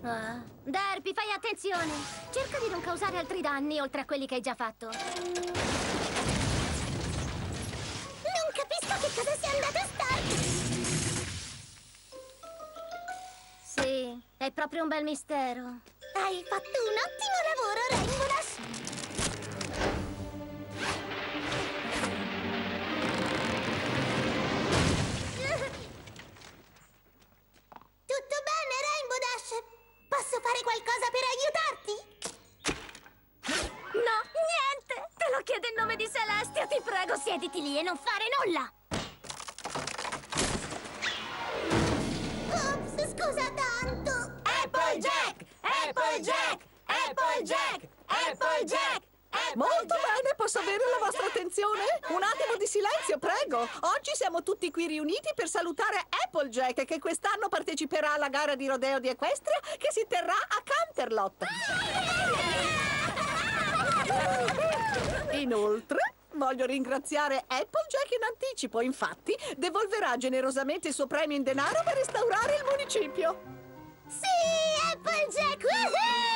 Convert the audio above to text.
Derpy, fai attenzione! Cerca di non causare altri danni oltre a quelli che hai già fatto. Non capisco che cosa sia andato storto! Sì, è proprio un bel mistero. Hai fatto un ottimo lavoro, Rainbow Dash! Tutto bene, Rainbow Dash? Posso fare qualcosa per aiutarti? No, niente! Te lo chiedo in nome di Celestia, ti prego, siediti lì e non fare nulla! Ops, scusa tanto! Applejack! Applejack! Applejack! Applejack! Molto bene, posso avere la vostra attenzione? Un attimo di silenzio, prego. Oggi siamo tutti qui riuniti per salutare Applejack, che quest'anno parteciperà alla gara di rodeo di Equestria che si terrà a Canterlot. Inoltre, voglio ringraziare Applejack in anticipo. Infatti, devolverà generosamente il suo premio in denaro per restaurare il municipio. Sì, Applejack! Woohoo!